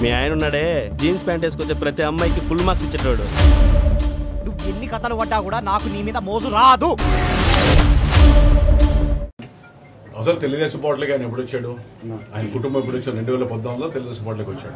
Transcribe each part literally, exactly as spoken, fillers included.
మీ ఆయన ఉన్నాడే jeans pant వేసుకొచ్చే ప్రతి అమ్మాయికి ఫుల్ మార్క్స్ ఇచ్చేటోడు. నువ్వు ఎన్ని కథలు పడ్డా కూడా నాకు నీ మీద మోజు రాదు. అసలు తెలుగుదేశం పార్టీకి ఆయన ఎప్పుడు వచ్చాడు, ఆయన కుటుంబం ఎప్పుడు వచ్చాడు? రెండు వేల పద్నాలుగులో తెలుగుదేశం పార్టీకి వచ్చాడు.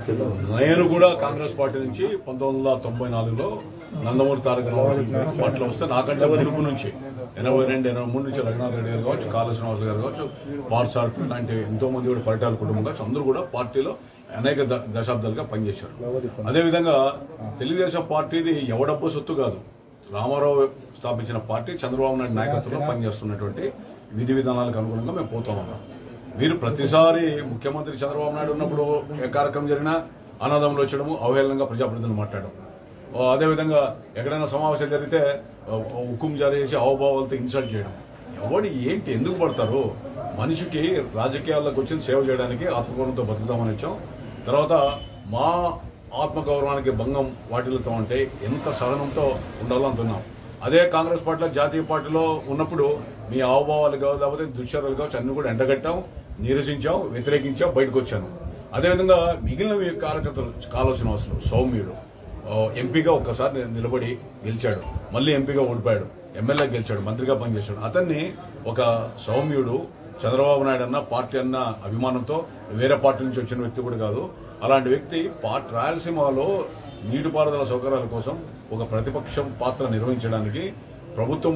నేను కూడా కాంగ్రెస్ పార్టీ నుంచి పంతొమ్మిది వందల తొంభై నాలుగులో నందమూరి తారక రామారావు పార్టీలో వస్తే నాకంటే మునుపు నుంచి ఎనభై రెండు ఎనభై మూడు నుంచి రఘునాథ్ రెడ్డి గారు కావచ్చు, కాళ శ్రీనివాస్ గారు కావచ్చు, పార్సార్థి లాంటి ఎంతో మంది కూడా పరిటాల కుటుంబం కావచ్చు, అందరూ కూడా పార్టీలో అనేక దశాబ్దాలుగా పనిచేశారు. అదేవిధంగా తెలుగుదేశం పార్టీది ఎవడబ్బో సొత్తు కాదు, రామారావు స్థాపించిన పార్టీ చంద్రబాబు నాయుడు నాయకత్వంలో పనిచేస్తున్నటువంటి విధి విధానాలకు అనుగుణంగా మేము పోతా ఉన్నాం. మీరు ప్రతిసారి ముఖ్యమంత్రి చంద్రబాబు నాయుడు ఉన్నప్పుడు ఏ కార్యక్రమం జరిగినా అనాదంలో వచ్చడము, అవహేళనంగా ప్రజాప్రతినిధులు మాట్లాడడం, అదేవిధంగా ఎక్కడైనా సమావేశాలు జరిగితే హుకుం జారీ చేసి అవభావాలతో ఇన్సల్ట్ చేయడం. ఎవడు ఏంటి ఎందుకు పడతారు? మనిషికి రాజకీయాల్లోకి వచ్చి సేవ చేయడానికి ఆత్మగౌరవంతో బతుకుదామని వచ్చాం. తర్వాత మా ఆత్మగౌరవానికి భంగం వాటిల్లుతూ ఉంటే ఎంత సహనంతో ఉండాలో అంటున్నాం. అదే కాంగ్రెస్ పార్టీలో జాతీయ పార్టీలో ఉన్నప్పుడు మీ హావభావాలు కావచ్చు, లేకపోతే దుశ్చర్యలు కావచ్చు, అన్ని కూడా ఎండగట్టాం, నిరసించాం, వ్యతిరేకించాం, బయటకు వచ్చాను. అదేవిధంగా మిగిలిన కార్యకర్తలు కాళ శ్రీనివాసులు సౌమ్యుడు ఎంపీగా ఒక్కసారి నిలబడి గెలిచాడు, మళ్ళీ ఎంపీగా ఓడిపోయాడు, ఎమ్మెల్యే గెలిచాడు, మంత్రిగా పనిచేశాడు. అతన్ని ఒక సౌమ్యుడు చంద్రబాబు నాయుడు అన్న పార్టీ అన్న అభిమానంతో వేరే పార్టీ నుంచి వచ్చిన వ్యక్తి కూడా కాదు. అలాంటి వ్యక్తి పార్టీ రాయలసీమలో నీటిపారుదల సౌకర్యాల కోసం ఒక ప్రతిపక్షం పాత్ర నిర్వహించడానికి ప్రభుత్వం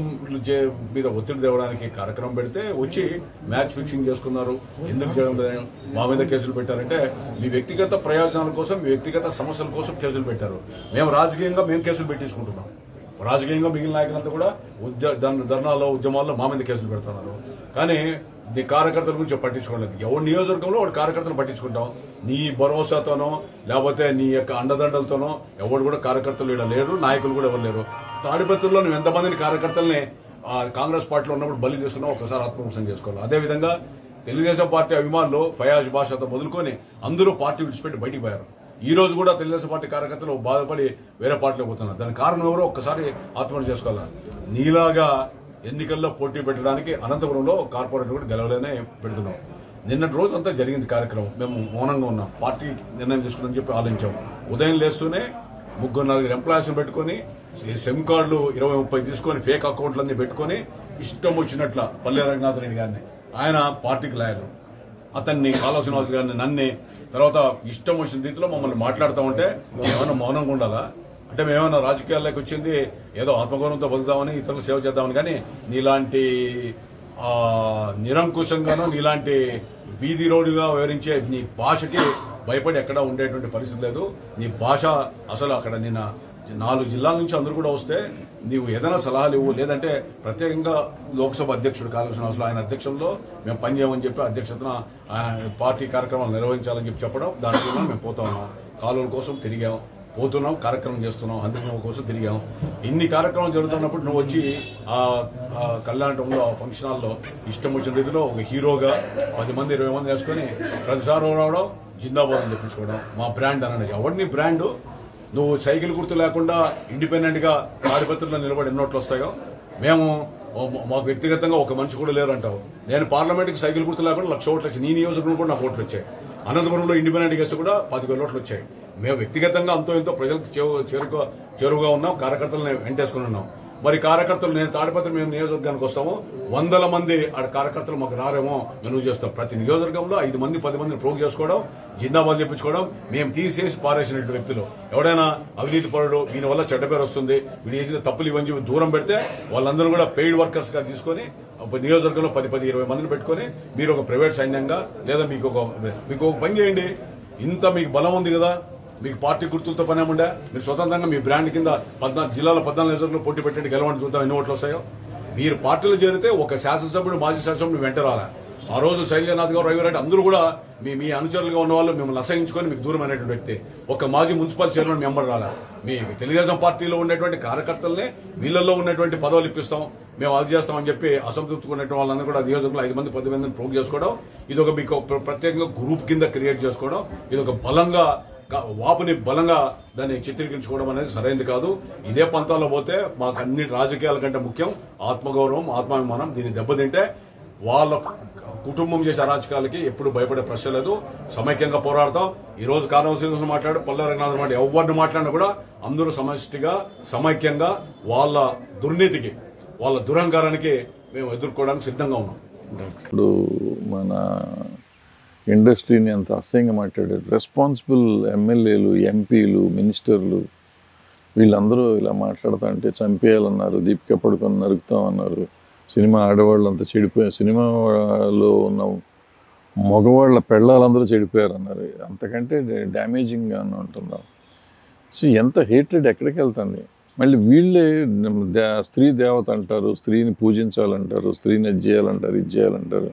మీద ఒత్తిడి తేవడానికి కార్యక్రమం పెడితే వచ్చి మ్యాచ్ ఫిక్సింగ్ చేసుకున్నారు. ఎందుకు చేయడం లేదు? మా మీద కేసులు పెట్టారంటే మీ వ్యక్తిగత ప్రయోజనాల కోసం, మీ వ్యక్తిగత సమస్యల కోసం కేసులు పెట్టారు. మేము రాజకీయంగా మేము కేసులు పెట్టించుకుంటున్నాం. రాజకీయంగా మిగిలిన నాయకులంతా కూడా ధర్నాల్లో ఉద్యమాల్లో మా మీద కేసులు పెడుతున్నారు. కానీ నీ కార్యకర్తల గురించి పట్టించుకోలేదు. ఎవరి నియోజకవర్గంలో వాడు కార్యకర్తలు పట్టించుకుంటాం. నీ భరోసాతోనో లేకపోతే నీ యొక్క అండదండలతోనో ఎవరు కూడా కార్యకర్తలు ఇక్కడ లేరు, నాయకులు కూడా ఎవరు లేరు. తాడిపత్రుల్లో నువ్వు ఎంతమందిని కార్యకర్తల్ని కాంగ్రెస్ పార్టీలో ఉన్నప్పుడు బలి చేసుకున్నావు ఒకసారి ఆత్మవిమర్శనం చేసుకోవాలి. అదేవిధంగా తెలుగుదేశం పార్టీ అభిమానులు ఫయాజ్ భాషతో మొదలుకొని అందరూ పార్టీ విడిచిపెట్టి బయటికి పోయారు. ఈ రోజు కూడా తెలుగుదేశం పార్టీ కార్యకర్తలు బాధపడి వేరే పార్టీలో పోతున్నారు. దానికి కారణం ఎవరో ఒక్కసారి ఆత్మహత్య చేసుకోవాలి. నీలాగా ఎన్నికల్లో పోటీ పెట్టడానికి అనంతపురంలో కార్పొరేటర్ కూడా గెలవలేనే పెడుతున్నాం. నిన్నటి రోజు అంతా జరిగింది కార్యక్రమం. మేము మౌనంగా ఉన్నాం. పార్టీ నిర్ణయం తీసుకుందని చెప్పి ఆలోచించాం. ఉదయం లేస్తూనే ముగ్గురు నలుగురు ఎంప్లాయీస్ని పెట్టుకుని సిమ్ కార్డులు ఇరవై ముప్పై తీసుకొని ఫేక్ అకౌంట్లన్నీ పెట్టుకుని ఇష్టం వచ్చినట్ల పల్లె రంగనాథ్ రెడ్డి గారిని, ఆయన పార్టీకి లాయరు, అతన్ని కాళ శ్రీనివాస్ గారిని, నన్నే తర్వాత ఇష్టం వచ్చిన రీతిలో మమ్మల్ని మాట్లాడుతూ ఉంటే ఏమైనా మౌనంగా ఉండాలా? అంటే మేమేమైనా రాజకీయాల్లోకి వచ్చింది ఏదో ఆత్మగౌరవంతో బతుకుదామని, ఇతరులకు సేవ చేద్దామని, కానీ నీలాంటి నిరంకుశంగానో నీలాంటి వీధి రోడ్డుగా వివరించే నీ భాషకి భయపడి ఎక్కడా ఉండేటువంటి పరిస్థితి లేదు. నీ భాష అసలు అక్కడ నిన్న నాలుగు జిల్లాల నుంచి అందరూ కూడా వస్తే నీవు ఏదైనా సలహాలు ఇవ్వు, లేదంటే ప్రత్యేకంగా లోక్సభ అధ్యక్షుడు కాళ శ్రీనివాసులు ఆయన అధ్యక్షంలో మేము పనిచేయమని చెప్పి అధ్యక్షతన పార్టీ కార్యక్రమాలు నిర్వహించాలని చెప్పి చెప్పడం, దానివల్ల మేము పోతా ఉన్నాం. కాలువల కోసం తిరిగాం, పోతున్నాం, కార్యక్రమం చేస్తున్నాం, అందుకు కోసం తిరిగాం. ఇన్ని కార్యక్రమాలు జరుగుతున్నప్పుడు నువ్వు వచ్చి ఆ కళ్యాణంలో ఫంక్షన్ హాల్లో ఇష్టం వచ్చిన రీతిలో ఒక హీరోగా పది మంది ఇరవై మంది వేసుకుని ప్రతిసారి రావడం, జిందాబాద్ అని చెప్పించుకోవడం, మా బ్రాండ్ అన్నాడు. ఎవరిని బ్రాండ్? నువ్వు సైకిల్ గుర్తు లేకుండా ఇండిపెండెంట్ గా తాడిపత్రిలో నిలబడి ఎన్నోట్లు వస్తాయో, మేము మాకు వ్యక్తిగతంగా ఒక మనిషి కూడా లేరు అంటావు. నేను పార్లమెంట్ కి సైకిల్ గుర్తు లేకుండా లక్ష ఓట్లు వచ్చాయి. నీ నియోజకవర్గం కూడా నాకు ఓట్లు వచ్చాయి. అనంతపురంలో ఇండిపెండెంట్ గెస్ట్ కూడా పదివేల ఓట్లు వచ్చాయి. మేము వ్యక్తిగతంగా అంతో ఎంతో ప్రజలకు చేరుక చేరువుగా ఉన్నాం, కార్యకర్తలను వెంటేసుకుని ఉన్నాం. మరి కార్యకర్తలు నేను తాడిపత్రి మేము నియోజకవర్గానికి వస్తాము, వందల మంది ఆ కార్యకర్తలు మాకు రారేమో మెనువు చేస్తాం. ప్రతి నియోజకవర్గంలో ఐదు మంది పది మందిని ప్రోగ్ చేసుకోవడం, జిందాబాద్ చెప్పించుకోవడం, మేము తీసేసి పారేసినట్టు వ్యక్తులు. ఎవడైనా అవినీతి పరుడు, దీని వల్ల చెడ్డ పేరు వస్తుంది, వీడు చేసిన తప్పులు ఇవన్నీ చెప్పి దూరం పెడితే వాళ్ళందరూ కూడా పెయిడ్ వర్కర్స్ గా తీసుకొని నియోజకవర్గంలో పది పది ఇరవై మందిని పెట్టుకుని మీరు ఒక ప్రైవేట్ సైన్యంగా లేదా మీకు ఒక మీకు ఒక పని చేయండి. ఇంత మీకు బలం ఉంది కదా, మీకు పార్టీ గుర్తులతో పని ఏముండే, మీరు స్వతంత్రంగా మీ బ్రాండ్ కింద పద్నాలుగు జిల్లాలో పద్నాలుగు నియోజకవర్గంలో పోటీ పెట్టండి, గెలవండి, చూద్దాం ఎన్ని ఓట్లు వస్తాయో. మీరు పార్టీలో చేరితే ఒక శాసనసభ్యుడు మాజీ శాసనసభ్యుడు వెంట రాలా. ఆ రోజు శైలజనాథ్ గారు, రవిరెడ్డి అందరూ కూడా మీ మీ అనుచరులుగా ఉన్న వాళ్ళు మిమ్మల్ని అసహించుకొని మీకు దూరం అయినటువంటి వ్యక్తి. ఒక మాజీ మున్సిపల్ చైర్మన్ మెంబర్ రాలా. మీ తెలుగుదేశం పార్టీలో ఉండేటువంటి కార్యకర్తలనే వీళ్ళల్లో ఉన్నటువంటి పదవులు ఇప్పిస్తాం, మేము అది చేస్తామని చెప్పి అసంతృప్తిగా ఉన్నటువంటి వాళ్ళందరూ కూడా నియోజకవర్గంలో ఐదు మంది పది మందిని ప్రోగ్ చేసుకోవడం, ఇది ఒక మీకు ప్రత్యేకంగా గ్రూప్ కింద క్రియేట్ చేసుకోవడం, ఇది ఒక బలంగా వాపుని బలంగా దాన్ని చిత్రీకరించుకోవడం అనేది సరైనది కాదు. ఇదే పంతాల్లో పోతే మాకు అన్ని రాజకీయాల కంటే ముఖ్యం ఆత్మగౌరవం, ఆత్మాభిమానం. దీన్ని దెబ్బతింటే వాళ్ళ కుటుంబం చేసే అరాచకాలకి ఎప్పుడు భయపడే ప్రశ్న లేదు. సమైక్యంగా పోరాడతాం. ఈ రోజు కారణం శ్రీనివాస మాట్లాడు, పల్లె రంగనాథ్ మాట ఎవరిని మాట్లాడినా కూడా అందరూ సమష్టిగా సమైక్యంగా వాళ్ళ దుర్నీతికి వాళ్ళ దురహంకారానికి మేము ఎదుర్కోవడానికి సిద్ధంగా ఉన్నాం. ఇప్పుడు మన ఇండస్ట్రీని అంత అసహ్యంగా మాట్లాడారు. రెస్పాన్సిబుల్ ఎమ్మెల్యేలు, ఎంపీలు, మినిస్టర్లు వీళ్ళందరూ ఇలా మాట్లాడుతూ అంటే చంపేయాలన్నారు, దీపిక పడుకొని నరుకుతామన్నారు, సినిమా ఆడవాళ్ళు అంతా చెడిపోయారు, సినిమాలో ఉన్న మగవాళ్ళ పెళ్ళాలందరూ చెడిపోయారు అన్నారు. అంతకంటే డ్యామేజింగ్గా ఉంటున్నాం. సో ఎంత హేట్రెడ్ ఎక్కడికి వెళ్తుంది. మళ్ళీ వీళ్ళే దే స్త్రీ దేవత అంటారు, స్త్రీని పూజించాలంటారు, స్త్రీని అది చేయాలంటారు, ఇది చేయాలంటారు.